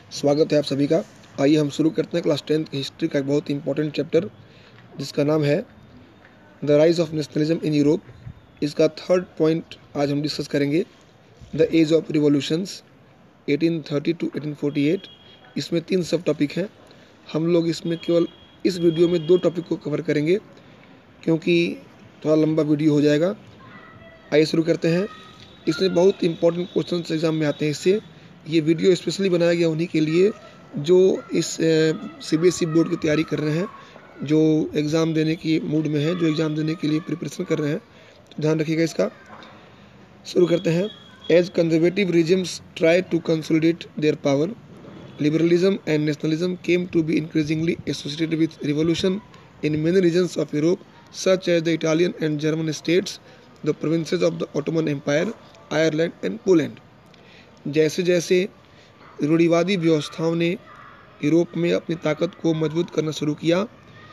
स्वागत है आप सभी का। आइए हम शुरू करते हैं क्लास 10th हिस्ट्री का एक बहुत इंपॉर्टेंट चैप्टर जिसका नाम है the rise of nationalism in Europe. इसका थर्ड पॉइंट आज हम डिस्कस करेंगे, the age of revolutions 1830 to 1848। इसमें 3 सब टॉपिक हैं। हम लोग इसमें केवल इस वीडियो में 2 टॉपिक को कवर करेंगे क्योंकि थोड़ा लंबा वीडियो हो जाएगा। आइए शुरू करते हैं। इसमें बहुत इंपॉर्टेंट क्वेश्चन एग्जाम में आते हैं। इससे ये वीडियो स्पेशली बनाया गया उन्हीं के लिए जो इस सीबीएसई बोर्ड की तैयारी कर रहे हैं, जो एग्ज़ाम देने की मूड में हैं, जो एग्ज़ाम देने के लिए प्रिपरेशन कर रहे हैं। तो ध्यान रखिएगा इसका। शुरू करते हैं। As conservative regimes try to consolidate their power, liberalism and nationalism came to be increasingly associated with revolution in many regions of Europe, such as the Italian and German states, the provinces of the Ottoman Empire, Ireland and Poland. जैसे जैसे रूढ़िवादी व्यवस्थाओं ने Europe में अपनी ताकत को मजबूत करना शुरू किया,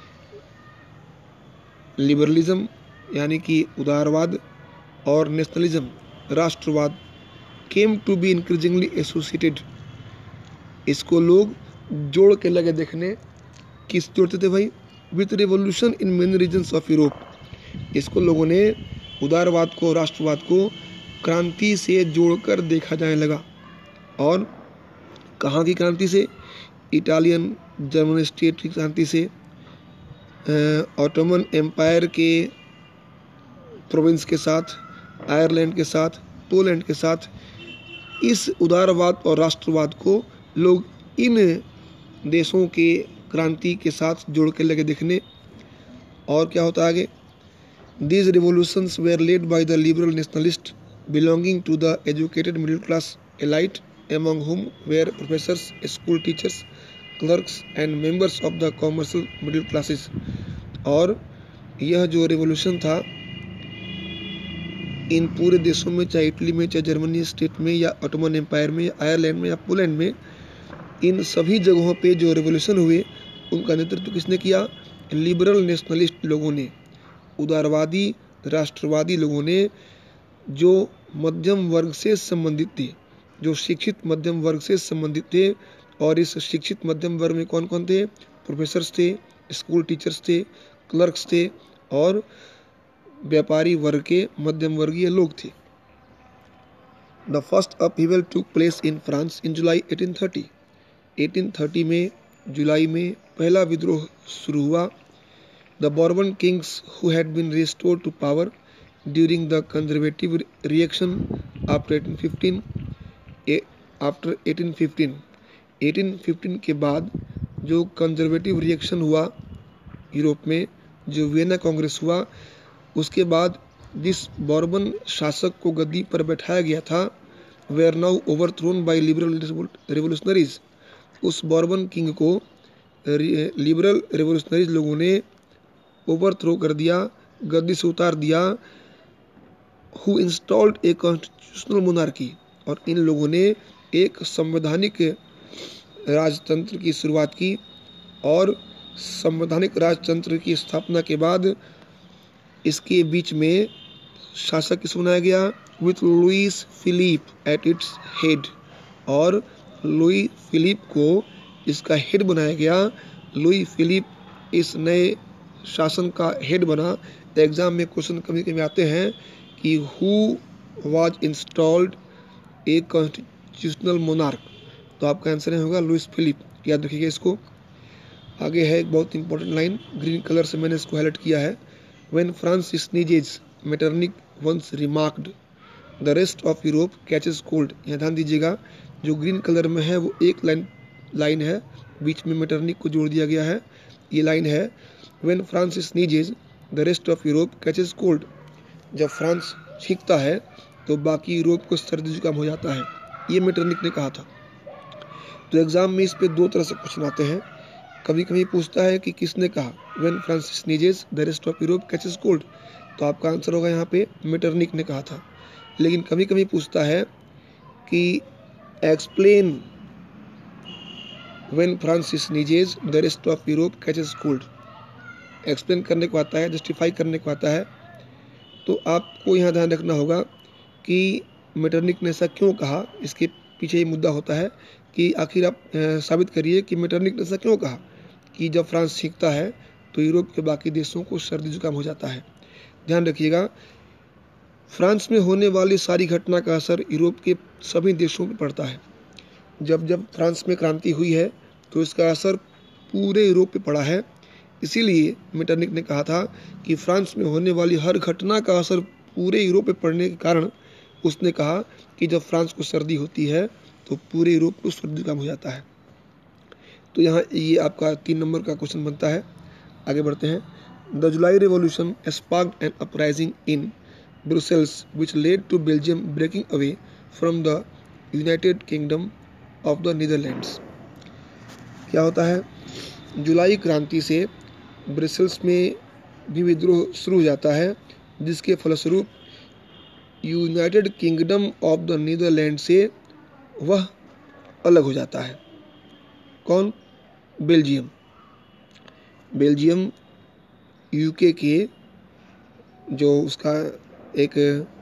लिबरलिज्म यानी कि उदारवाद और नेशनलिज्म राष्ट्रवाद came to be increasingly associated, इसको लोग जोड़ के लगे देखने। किस जोड़ते थे भाई? With revolution in many regions of Europe. इसको लोगों ने उदारवाद को, राष्ट्रवाद को क्रांति से जोड़कर देखा जाने लगा। और कहाँ की क्रांति से? इटालियन जर्मन स्टेट की क्रांति से, ऑटोमन एम्पायर के प्रोविंस के साथ, आयरलैंड के साथ, पोलैंड के साथ। इस उदारवाद और राष्ट्रवाद को लोग इन देशों के क्रांति के साथ जोड़ के लगे देखने। और क्या होता है आगे? These revolutions were led by the liberal nationalists belonging to the educated middle class elite, among whom were professors, school teachers, clerks and members of the commercial middle classes. और यह जो रिवॉल्यूशन था इन पूरे देशों में, चाहे इटली में, चाहे जर्मनी स्टेट में, या ऑटोमन एम्पायर में, या आयरलैंड में, या पोलैंड में, इन सभी जगहों पे जो रिवॉल्यूशन हुए उनका नेतृत्व किसने किया? लिबरल नेशनलिस्ट लोगों ने, उदारवादी राष्ट्रवादी लोगों ने, जो मध्यम वर्ग से संबंधित थे, जो शिक्षित मध्यम वर्ग से संबंधित थे। और इस शिक्षित मध्यम वर्ग में कौन कौन थे? प्रोफेसर्स थे, स्कूल टीचर्स थे, क्लर्क्स थे और व्यापारी वर्ग के मध्यम वर्गीय लोग थे। The first upheaval took place in France in July 1830। 1830 में जुलाई में पहला विद्रोह शुरू हुआ। The Bourbon kings who had been restored to power during the conservative reaction after 1815 के बाद जो कंजर्वेटिव रिएक्शन हुआ यूरोप में, जो वियना कांग्रेस हुआ, उसके बाद जिस बॉर्बन शासक को गद्दी पर बैठाया गया था, were now overthrown by liberal revolutionaries. उस बॉर्बन किंग को लिबरल रिवोल्यूशनरीज लोगों ने ओवरथ्रो कर दिया, गद्दी से उतार दिया। Who installed a constitutional monarchy. और इन लोगों ने एक संवैधानिक राजतंत्र की शुरुआत की। और संवैधानिक राजतंत्र की स्थापना के बाद इसके बीच में शासक किसको बनाया गया? With Louis Philippe at its head. और लुई फिलिप को इसका हेड बनाया गया। लुई फिलिप इस नए शासन का हेड बना। एग्जाम में क्वेश्चन कभी कभी आते हैं कि who was installed a constitutional monarch, तो आपका आंसर होगा लुईस फिलिप। याद रखिएगा इसको। आगे है एक बहुत इंपॉर्टेंट लाइन, ग्रीन कलर से मैंने इसको हाईलाइट किया है। When France sneezes Metternich once remarked the rest of Europe catches cold. यहाँ ध्यान दीजिएगा, जो ग्रीन कलर में है वो एक लाइन है, बीच में मेटरनिक को जोड़ दिया गया है। ये लाइन है When France sneezes, the rest of Europe catches cold. जब फ्रांस छींकता है तो बाकी यूरोप को सर्दी जुकाम हो जाता है, ये मेटरनिक ने कहा था। तो एग्जाम में इस पे 2 तरह से क्वेश्चन आते हैं। कभी कभी पूछता है कि किसने कहा, When France sneezes, the rest of Europe catches cold, तो आपका आंसर होगा यहाँ पे मेटरनिक ने कहा था। लेकिन कभी कभी पूछता है कि explain When France sneezes, the rest of Europe catches cold। Explain करने को आता है, जस्टिफाई करने को आता है। तो आपको यहाँ ध्यान रखना होगा कि मेटरनिक ने ऐसा क्यों कहा, इसके पीछे ये मुद्दा होता है कि आखिर आप साबित करिए कि मेटरनिक ने ऐसा क्यों कहा कि जब फ्रांस छींकता है तो यूरोप के बाकी देशों को सर्दी जुकाम हो जाता है। ध्यान रखिएगा, फ्रांस में होने वाली सारी घटना का असर यूरोप के सभी देशों पर पड़ता है। जब जब फ्रांस में क्रांति हुई है तो इसका असर पूरे यूरोप पे पड़ा है। इसीलिए मेटरनिक ने कहा था कि फ्रांस में होने वाली हर घटना का असर पूरे यूरोप पे पड़ने के कारण उसने कहा कि जब फ्रांस को सर्दी होती है तो पूरे यूरोप को सर्दी जुकाम हो जाता है। तो यहाँ ये आपका 3 नंबर का क्वेश्चन बनता है। आगे बढ़ते हैं। The July revolution sparked an uprising in Brussels which led to Belgium breaking away from the United Kingdom of the Netherlands. क्या होता है, जुलाई क्रांति से ब्रसेल्स में भी विद्रोह शुरू हो जाता है, जिसके फलस्वरूप United Kingdom of the Netherland से वह अलग हो जाता है। कौन? बेल्जियम। बेल्जियम यूके के जो उसका एक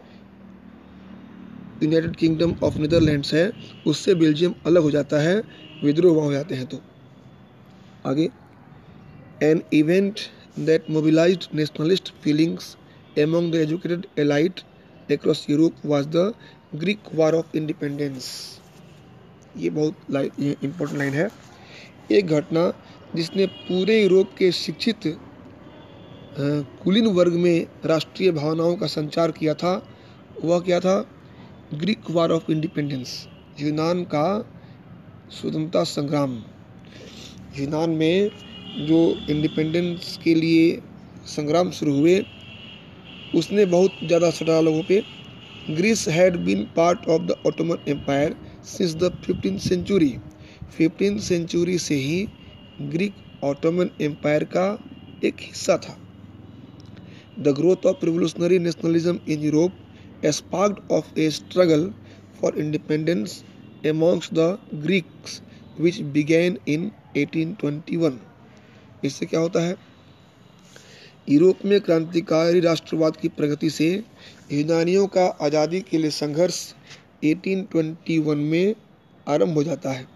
यूनाइटेड किंगडम ऑफ नीदरलैंड्स है उससे बेल्जियम अलग हो जाता है, विद्रोह वहाँ हो जाते हैं। तो आगे, an event that mobilised nationalist feelings among the educated elite across Europe was the Greek war of independence. ये बहुत इंपॉर्टेंट लाइन है। एक घटना जिसने पूरे यूरोप के शिक्षित कुलीन वर्ग में राष्ट्रीय भावनाओं का संचार किया था, वह क्या था? ग्रीक वॉर ऑफ इंडिपेंडेंस, यूनान का स्वतंत्रता संग्राम। यूनान में जो इंडिपेंडेंस के लिए संग्राम शुरू हुए उसने बहुत ज़्यादा असर डाला लोगों पे। Greece had been part of the Ottoman empire since the 15th century. 15th century से ही ग्रीक ऑटोमन एम्पायर का एक हिस्सा था। The growth of revolutionary nationalism in Europe sparked of a struggle for independence amongst the Greeks which began in 1821। इससे क्या होता है? यूरोप में क्रांतिकारी राष्ट्रवाद की प्रगति से यूनानियों का आज़ादी के लिए संघर्ष 1821 में आरंभ हो जाता है।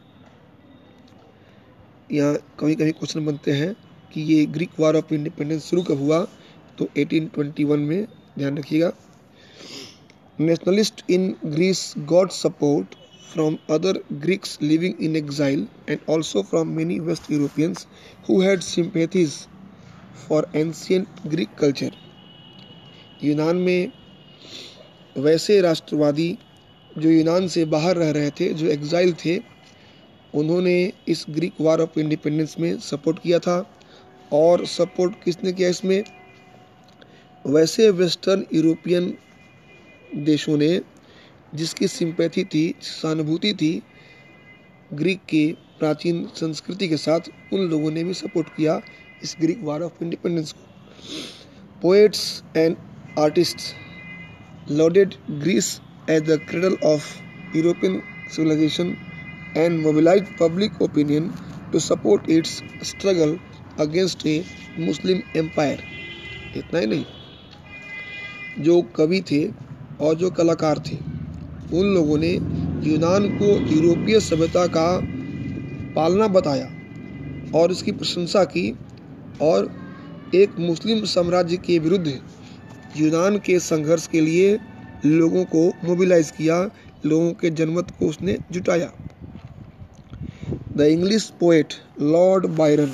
यहाँ कभी कभी क्वेश्चन बनते हैं कि ये ग्रीक वॉर ऑफ इंडिपेंडेंस शुरू कब हुआ? तो 1821 में। ध्यान रखिएगा। Nationalists in Greece got support from other Greeks living in exile and also from many West Europeans who had sympathies for ancient Greek culture। यूनान में वैसे राष्ट्रवादी जो यूनान से बाहर रह रहे थे, जो एग्जाइल थे, उन्होंने इस ग्रीक वॉर ऑफ इंडिपेंडेंस में सपोर्ट किया था। और सपोर्ट किसने किया इसमें? वैसे वेस्टर्न यूरोपियन देशों ने जिसकी सिंपैथी थी, सहानुभूति थी ग्रीक के प्राचीन संस्कृति के साथ, उन लोगों ने भी सपोर्ट किया इस ग्रीक वॉर ऑफ इंडिपेंडेंस को। Poets and artists lauded Greece as the cradle of European civilisation and mobilised public opinion to support its struggle against a Muslim empire. इतना ही नहीं, जो कवि थे और जो कलाकार थे, उन लोगों ने यूनान को यूरोपीय सभ्यता का पालना बताया और इसकी प्रशंसा की और एक मुस्लिम साम्राज्य के विरुद्ध यूनान के संघर्ष के लिए लोगों को मोबिलाइज किया, लोगों के जनमत को उसने जुटाया। The English poet Lord Byron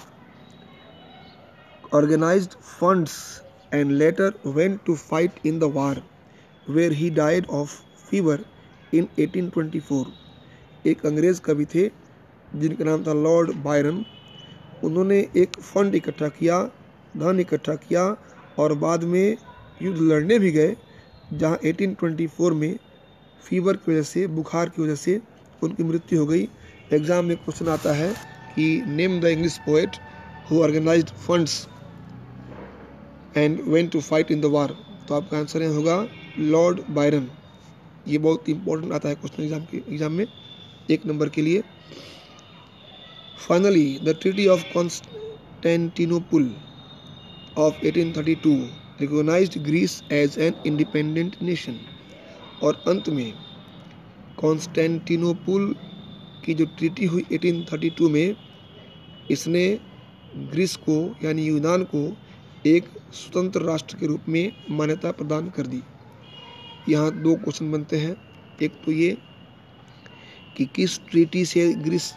organised funds and later went to fight in the war where he died of fever in 1824। एक अंग्रेज कवि थे जिनका नाम था लॉर्ड बायरन। उन्होंने एक फंड इकट्ठा किया, धन इकट्ठा किया और बाद में युद्ध लड़ने भी गए, जहां 1824 में फीवर की वजह से, बुखार की वजह से उनकी मृत्यु हो गई। एग्जाम में क्वेश्चन आता है कि name the English poet who organised funds and went to fight in the war. तो आपका आंसर यहाँ होगा लॉर्ड बायरन। ये बहुत इंपॉर्टेंट आता है क्वेश्चन एग्जाम में 1 नंबर के लिए। Finally the treaty of Constantinople of 1832 recognised Greece as an independent nation. और अंत में कॉन्स्टेंटिनोपुल की जो ट्रीटी हुई 1832 में, इसने ग्रीस को यानी यूनान को एक स्वतंत्र राष्ट्र के रूप में मान्यता प्रदान कर दी। यहाँ दो क्वेश्चन बनते हैं। एक तो ये कि किस ट्रीटी से ग्रीस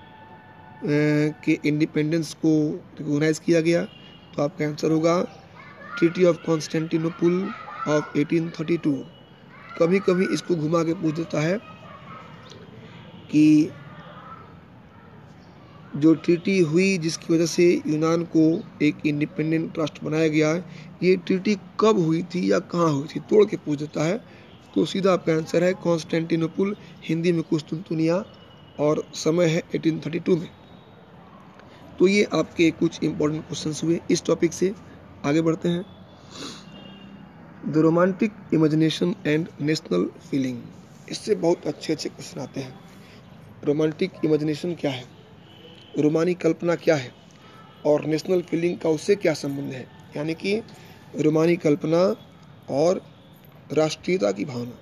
के इंडिपेंडेंस को रिकॉग्नाइज किया गया, तो आपका आंसर होगा ट्रीटी ऑफ कॉन्स्टेंटिनोपुल ऑफ 1832। कभी कभी इसको घुमा के पूछ देता है कि जो ट्रीटी हुई जिसकी वजह से यूनान को एक इंडिपेंडेंट राष्ट्र बनाया गया, ये ट्रीटी कब हुई थी या कहाँ हुई थी, तोड़ के पूछ देता है। तो सीधा आपका आंसर है कॉन्स्टेंटिनोपुल, हिंदी में कुस्तुनतुनिया, और समय है 1832 में। तो ये आपके कुछ इंपॉर्टेंट क्वेश्चंस हुए। इस टॉपिक से आगे बढ़ते हैं। The romantic imagination and national feeling, इससे बहुत अच्छे अच्छे क्वेश्चन आते हैं। रोमांटिक इमेजिनेशन क्या है, रोमानी कल्पना क्या है, और नेशनल फीलिंग का उससे क्या संबंध है, यानी कि रोमानी कल्पना और राष्ट्रीयता की भावना।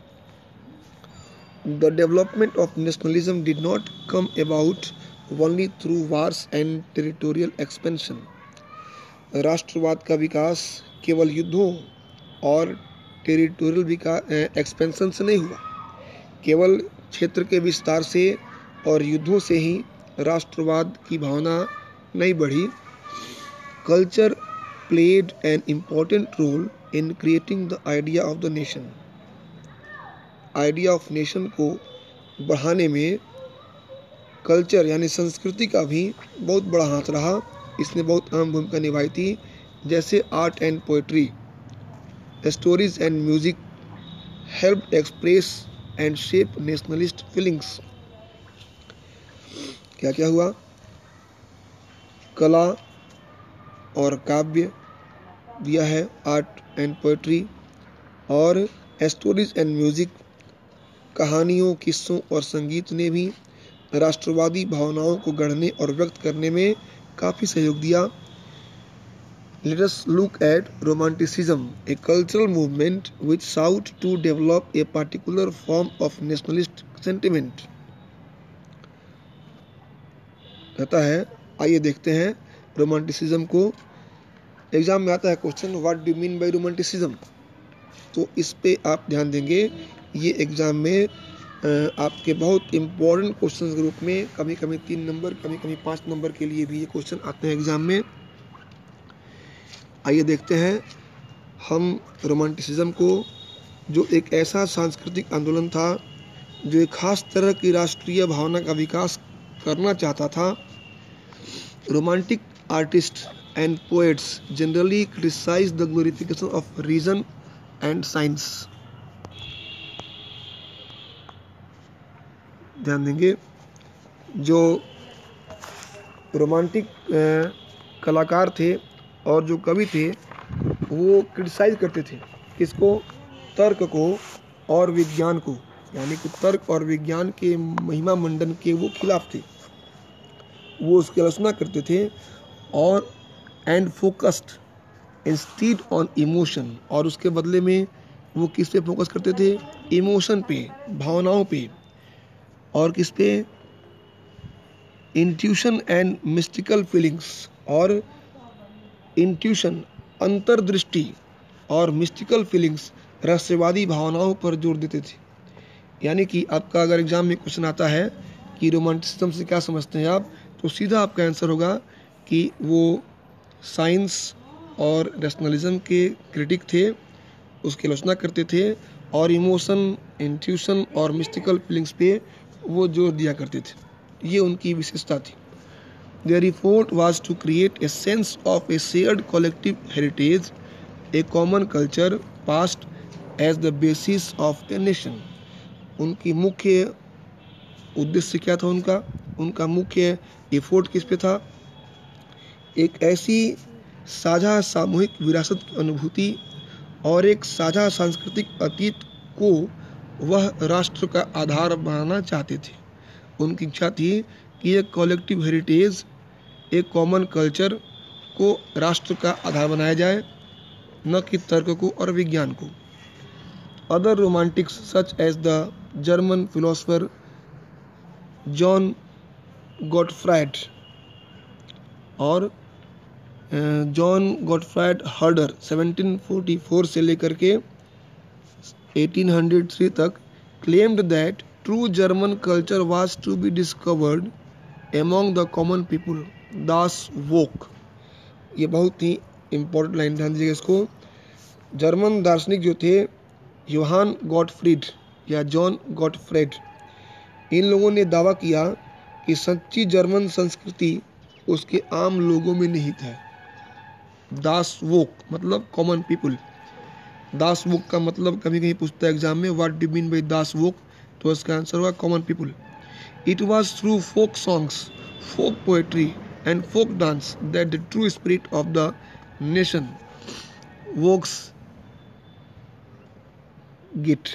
The development of nationalism did not come about only through wars and territorial expansion. राष्ट्रवाद का विकास केवल युद्धों और टेरिटोरियल एक्सपेंशन से नहीं हुआ। केवल क्षेत्र के विस्तार से और युद्धों से ही राष्ट्रवाद की भावना नहीं बढ़ी। Culture played an important role in creating the idea of the nation. Idea of nation को बढ़ाने में कल्चर यानी संस्कृति का भी बहुत बड़ा हाथ रहा। इसने बहुत अहम भूमिका निभाई थी। जैसे art and poetry, stories and music help express and shape nationalist feelings. क्या क्या हुआ, कला और काव्य दिया है, आर्ट एंड पोएट्री, और स्टोरीज एंड म्यूजिक, कहानियों, किस्सों और संगीत ने भी राष्ट्रवादी भावनाओं को गढ़ने और व्यक्त करने में काफ़ी सहयोग दिया। Let us look at Romanticism, a cultural movement which sought to develop a particular form of nationalist sentiment। कहता है, आइए देखते हैं रोमांटिसिज्म को। एग्जाम में आता है question, what do mean by romanticism, तो इस पे आप ध्यान देंगे। ये एग्जाम में आपके बहुत इंपॉर्टेंट क्वेश्चन के रूप में कभी कभी 3 नंबर, कभी कभी 5 नंबर के लिए भी ये क्वेश्चन आते हैं एग्जाम में। आइए देखते हैं हम रोमांटिसिज्म को, जो एक ऐसा सांस्कृतिक आंदोलन था जो एक खास तरह की राष्ट्रीय भावना का विकास करना चाहता था। Romantic artist and poets generally criticise the glorification of reason and science. ध्यान देंगे, जो रोमांटिक कलाकार थे और जो कवि थे वो क्रिटिसाइज करते थे किसको, तर्क को और विज्ञान को, यानी कि तर्क और विज्ञान के महिमा मंडन के वो खिलाफ थे, वो उसकी आलोचना करते थे। और and focused instead on emotion, और उसके बदले में वो किस पे फोकस करते थे, इमोशन पे, भावनाओं पे, और किस पे, इंट्यूशन एंड मिस्टिकल फीलिंग्स। और इंट्यूशन अंतर्दृष्टि और मिस्टिकल फीलिंग्स रहस्यवादी भावनाओं पर जोर देते थे। यानी कि आपका अगर एग्जाम में क्वेश्चन आता है कि रोमांटिसिज्म से क्या समझते हैं आप, तो सीधा आपका आंसर होगा कि वो साइंस और रैशनलिज्म के क्रिटिक थे, उसकी आलोचना करते थे, और इमोशन, इंट्यूशन और मिस्टिकल फीलिंग्स पे वो जोर दिया करते थे। ये उनकी विशेषता थी। Their effort was to create a sense of a shared collective heritage, a common culture past as the basis of a nation। उनकी मुख्य उद्देश्य क्या था, उनका मुख्य एफोर्ट किस पे था, एक ऐसी साझा सामूहिक विरासत की अनुभूति और एक साझा सांस्कृतिक अतीत को वह राष्ट्र का आधार बनाना चाहते थे। उनकी इच्छा थी कि एक कलेक्टिव हेरिटेज, एक कॉमन कल्चर को राष्ट्र का आधार बनाया जाए, न कि तर्क को और विज्ञान को। Other romantics such as the German philosopher John Gottfried और जॉन गॉटफ्राइड हर्डर 1744 से लेकर के 1803 तक claimed that true German culture was to be discovered among the common people. Das Volk, ये बहुत ही इम्पोर्टेंट लाइन, ध्यान दीजिएगा इसको। जर्मन दार्शनिक जो थे योहान गॉटफ्रीड या जॉन गॉटफ्रेड, इन लोगों ने दावा किया कि सच्ची जर्मन संस्कृति उसके आम लोगों में निहित है। दास वोक मतलब कॉमन पीपुल। दास वोक का मतलब कभी कहीं पूछता है एग्जाम में, what do mean by das volk, तो इसका आंसर हुआ common people. It was through folk songs, folk poetry and folk dance that the true spirit of the nation volksgeist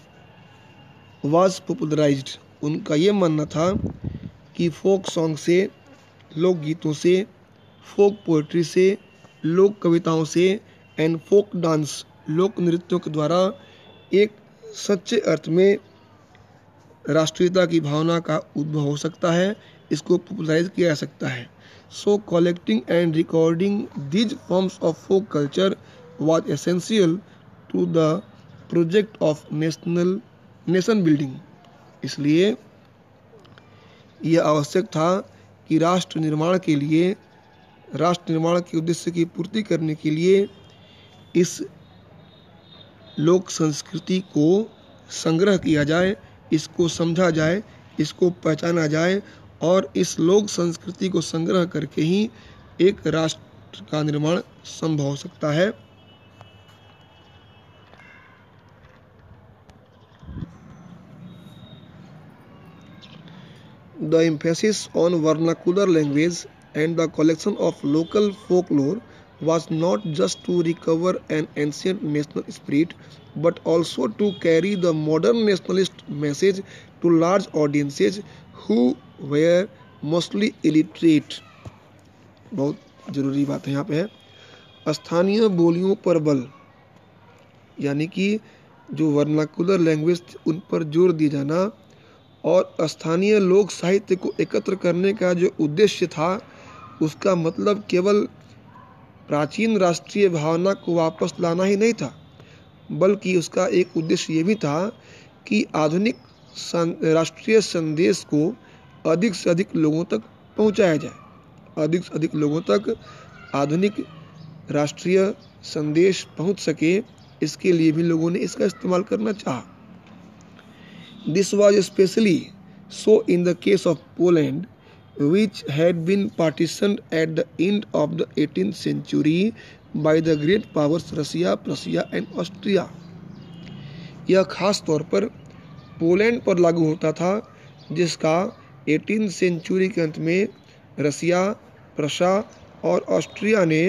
was popularised. उनका ये मानना था कि folk song से, लोक गीतों से, फोक पोएट्री से, लोक कविताओं से एंड फोक डांस, लोक नृत्यों के द्वारा एक सच्चे अर्थ में राष्ट्रीयता की भावना का उद्भव हो सकता है, इसको पॉपुलराइज किया जा सकता है। So collecting and recording these forms of folk culture was essential to the project of nation building. इसलिए यह आवश्यक था कि राष्ट्र निर्माण के उद्देश्य की पूर्ति करने के लिए इस लोक संस्कृति को संग्रह किया जाए, इसको समझा जाए, इसको पहचाना जाए और इस लोक संस्कृति को संग्रह करके ही एक राष्ट्र का निर्माण संभव हो सकता है। The emphasis on vernacular language and the collection of local folklore was not just to recover an ancient national spirit, but also to carry the modern nationalist message to large audiences who were mostly illiterate. बहुत जरूरी बात है यहाँ पे है स्थानीय बोलियों पर बल, यानी कि जो वर्नाकुलर लैंग्वेज उन पर जोर दिया जाना और स्थानीय लोक साहित्य को एकत्र करने का जो उद्देश्य था, उसका मतलब केवल प्राचीन राष्ट्रीय भावना को वापस लाना ही नहीं था, बल्कि उसका एक उद्देश्य ये भी था कि आधुनिक राष्ट्रीय संदेश को अधिक से अधिक लोगों तक पहुंचाया जाए। अधिक से अधिक लोगों तक आधुनिक राष्ट्रीय संदेश पहुंच सके, इसके लिए भी लोगों ने इसका इस्तेमाल करना चाहा। This was especially so in the case of Poland, which had been partitioned at the end of the 18th century by the great powers Russia, Prussia and Austria. यह खास तौर पर पोलैंड पर लागू होता था, जिसका 18th सेंचुरी के अंत में रसिया, प्रशा और ऑस्ट्रिया ने,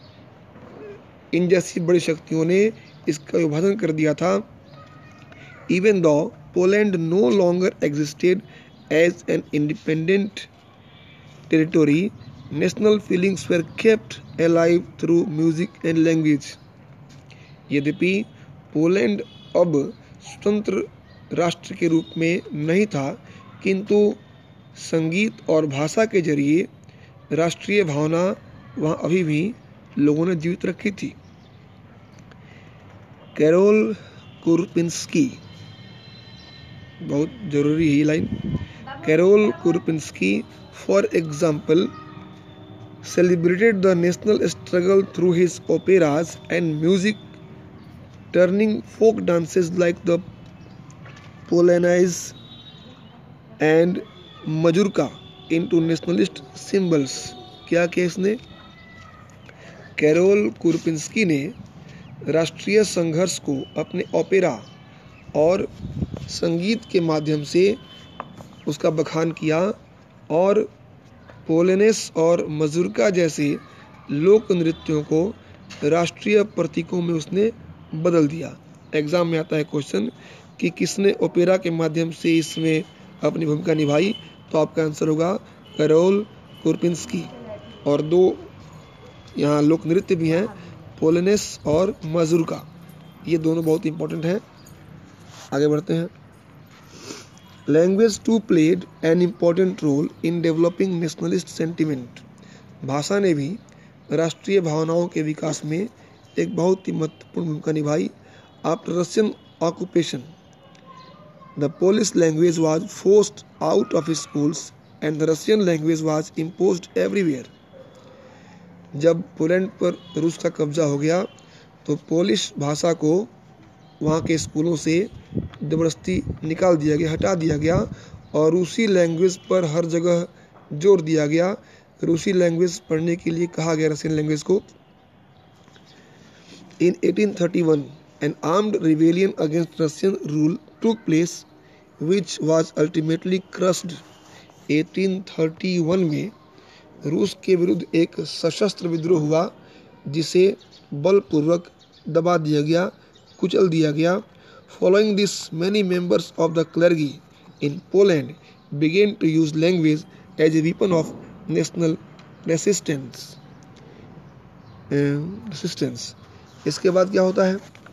इन जैसी बड़ी शक्तियों ने इसका विभाजन कर दिया था। Even though Poland no longer existed as an independent territory, national feelings were kept alive through music and language. यद्यपि पोलैंड अब स्वतंत्र राष्ट्र के रूप में नहीं था, किंतु संगीत और भाषा के जरिए राष्ट्रीय भावना वहाँ अभी भी लोगों ने जीवित रखी थी। कैरोल कुरपिंस्की, बहुत जरूरी है line. Karol Kurpinski for example celebrated the national struggle through his operas and music, turning folk dances like the Polonaise and Mazurka into nationalist symbols. क्या किया इसने? कैरोल कुरपिंस्की ने राष्ट्रीय संघर्ष को अपने ओपेरा और संगीत के माध्यम से उसका बखान किया और पोलेनेस और मजूरका जैसे लोक नृत्यों को राष्ट्रीय प्रतीकों में उसने बदल दिया। एग्जाम में आता है क्वेश्चन कि किसने ओपेरा के माध्यम से इसमें अपनी भूमिका निभाई, तो आपका आंसर होगा कैरोल कुरपिंस्की। और दो यहाँ लोक नृत्य भी हैं, पोलेनेस और मजूरका, ये दोनों बहुत इंपॉर्टेंट हैं। आगे बढ़ते हैं। Language too played an important role in developing nationalist sentiment. भाषा ने भी राष्ट्रीय भावनाओं के विकास में एक बहुत ही महत्वपूर्ण भूमिका निभाई। After Russian occupation the Polish language was forced out of schools and the Russian language was imposed everywhere. जब पोलैंड पर रूस का कब्जा हो गया तो पोलिश भाषा को वहाँ के स्कूलों से जबरदस्ती निकाल दिया गया, हटा दिया गया और रूसी लैंग्वेज पर हर जगह जोर दिया गया। रूसी लैंग्वेज पढ़ने के लिए कहा गया रशियन लैंग्वेज को। In 1831 an armed rebellion against Russian rule took place which was ultimately crushed. 1831 में रूस के विरुद्ध एक सशस्त्र विद्रोह हुआ जिसे बलपूर्वक दबा दिया गया, कुचल दिया गया। Following this many members of the clergy in Poland began to use language as a weapon of national resistance. इसके बाद क्या होता है,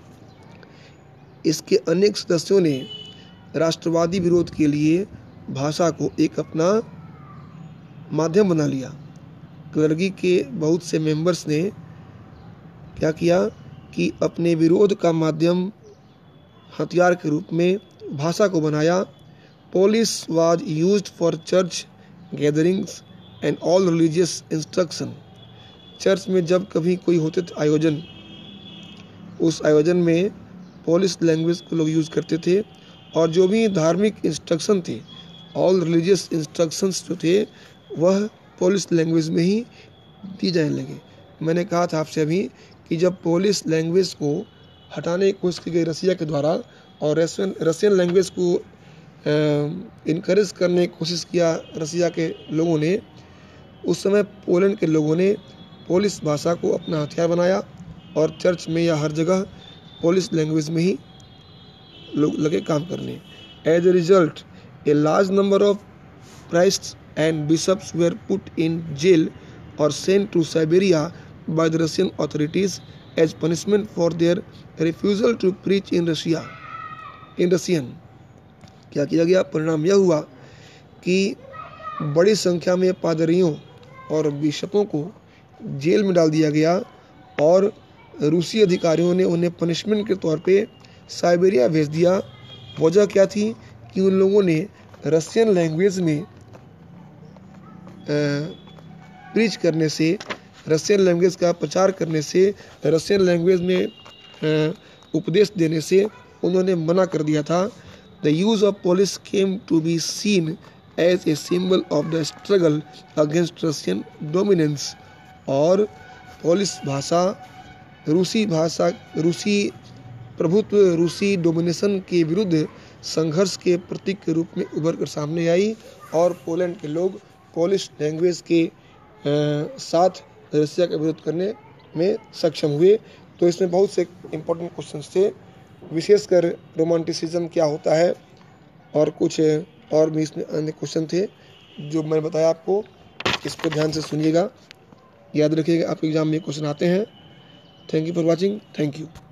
इसके अनेक सदस्यों ने राष्ट्रवादी विरोध के लिए भाषा को एक अपना माध्यम बना लिया। क्लर्गी के बहुत से मेंबर्स ने क्या किया कि अपने विरोध का माध्यम हथियार के रूप में भाषा को बनाया। Polish was used for church gatherings and all religious instruction. Church में जब कभी कोई होते थे आयोजन, उस आयोजन में पोलिश लैंग्वेज को लोग यूज़ करते थे और जो भी धार्मिक इंस्ट्रक्शन थे, ऑल रिलीजियस इंस्ट्रक्शंस जो थे वह पोलिश लैंग्वेज में ही दी जाने लगे। मैंने कहा था आपसे अभी कि जब पोलिश लैंग्वेज को हटाने की कोशिश की गई रसिया के द्वारा और रशियन लैंग्वेज को इनकरेज करने की कोशिश किया रसिया के लोगों ने, उस समय पोलैंड के लोगों ने पोलिश भाषा को अपना हथियार बनाया और चर्च में या हर जगह पोलिश लैंग्वेज में ही लोग लगे काम करने। As a result a large number of priests and bishops were put in jail or sent to Siberia by the Russian authorities as punishment for their refusal to preach in Russian। क्या किया गया, परिणाम यह हुआ कि बड़ी संख्या में पादरियों और बिशपों को जेल में डाल दिया गया और रूसी अधिकारियों ने उन्हें पनिशमेंट के तौर पे साइबेरिया भेज दिया। वजह क्या थी कि उन लोगों ने रशियन लैंग्वेज में प्रीच करने से, रशियन लैंग्वेज का प्रचार करने से, रशियन लैंग्वेज में उपदेश देने से उन्होंने मना कर दिया था। The use of Polish came to be seen as a symbol of the struggle against Russian dominance. और पोलिश भाषा, रूसी प्रभुत्व, रूसी डोमिनेशन के विरुद्ध संघर्ष के प्रतीक के रूप में उभर कर सामने आई और पोलैंड के लोग पोलिश लैंग्वेज के साथ रसिया का विरोध करने में सक्षम हुए। तो इसमें बहुत से इम्पोर्टेंट क्वेश्चंस थे, विशेषकर रोमांटिसिज्म क्या होता है और कुछ और भी इसमें अन्य क्वेश्चन थे जो मैंने बताया आपको। इसको ध्यान से सुनिएगा, याद रखिएगा, आपके एग्जाम में क्वेश्चन आते हैं। Thank you for watching. Thank you.